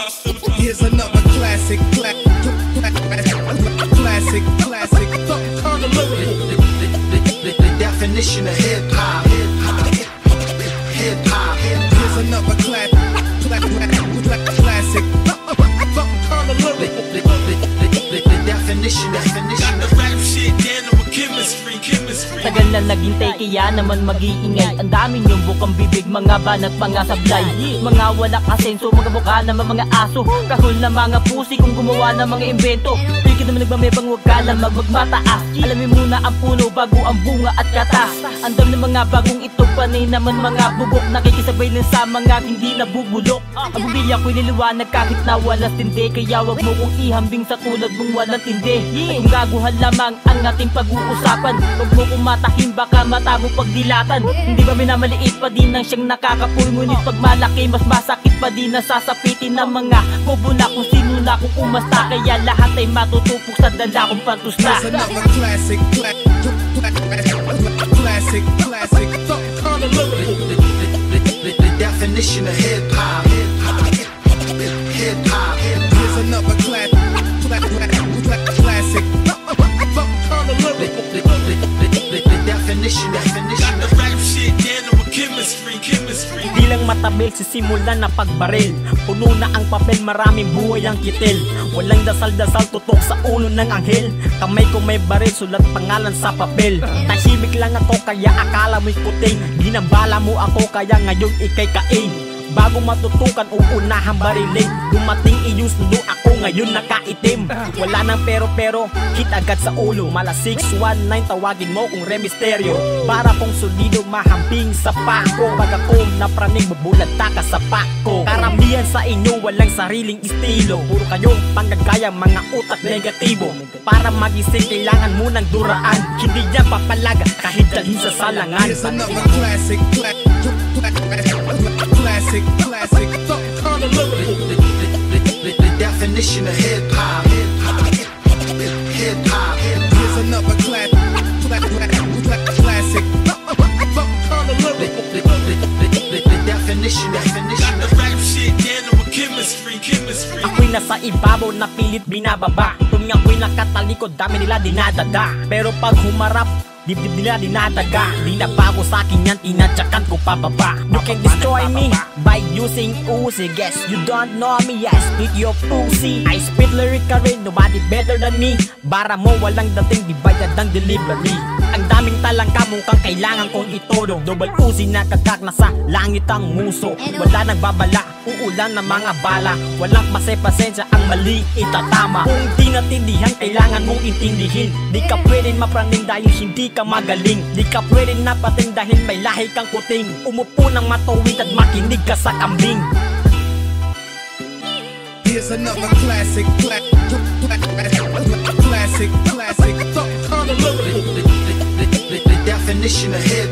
Here's another classic, classic. The definition of hip hop. Hip hop. Here's another classic. The definition of rap shit down to a chemistry. Tagal na naghintay kaya naman mag-iingay. Ang dami niyong bukang bibig, mga banat, mga sablay, mga wala kasenso, mga mukha naman mga aso, kahol na mga pusi kung gumawa ng mga invento. Pwede naman nagmamebang wag ka lang magmataas. Alamin muna ang puno bago ang bunga at katas. Ang dami ng mga bagong ito, panay naman mga bubok, nakikisabay lang sa mga hindi nabubulok. Ang bumilya ko'y niliwanag kahit na walang tindi, kaya wag mo kong ihambing sa tulad mong walang tindi. Kung gaguhan lamang ang ating pag-uusapan, wag mo kong matahin, baka mata mo pagdilatan. Hindi ba minamaliit pa din ang siyang nakakapul, ngunit pag malaki mas masakit pa din ang sasapitin ng mga bobo na kung sino na kung umasta. Kaya lahat ay matutupok sa dala kong pantusla. Here's another classic, classic. The definition of hip hop. Hip hop. Here's another classic. The definition of rap shit down to a chemistry. Di lang matabil, sisimulan na pagbaril. Puno na ang papel, maraming buhay ang kitil. Walang dasal-dasal, tutok sa ulo ng anghel. Kamay ko may baril, sulat pangalan sa papel. Tahimik lang ako, kaya akala mo'y kuting. Ginambala mo ako, kaya ngayon ikay kain. Bago matutukan, uunahang barilin. Dumating iyong sundo, ako ngayon nakaitim. Wala nang pero, hit agad sa ulo. Mala 619, tawagin mo kung remisteryo. Para kong solido, mahamping sa pako. Pag ako napraning, bubulat taka sa pako. Karamihan sa inyo, walang sariling estilo. Puro kayong panggagayang mga utak negatibo. Para magising, kailangan mo ng duraan. Hindi niya papalaga kahit dalhin sa salangan. Here's another classic. the definition of hip hop. Hip hop. Here's another classic. The definition of rap shit down to a chemistry. Ako'y nasa ibabaw na pilit binababa. Tuwing ako'y nakatalikod, dami nila dinadada. Pero pag humarap, dibdib nila dinadaga. Di na bago sa'kin yan, tinatsakan ko pababa. You can destroy me by using Uzi. Guess you don't know me, I spit your pussy. I spit lyrically, nobody better than me. Bara mo walang dating, di bayad ang delivery. Ang daming talangka, mukhang kailangan kong ituro. Double Uzi na kagak, nasa langit ang muso. Wala nagbabala, uulan ng mga bala. Walang pasensya, ang mali itatama. Kung di natindihan, kailangan mong intindihin. Di ka pwedeng mapraning dahil hindi ka magaling. Di ka pwedeng napating dahil may lahi kang kuting. Umupo ng matuwid at makinig ka sa kambing. Here's another classic. The definition of hip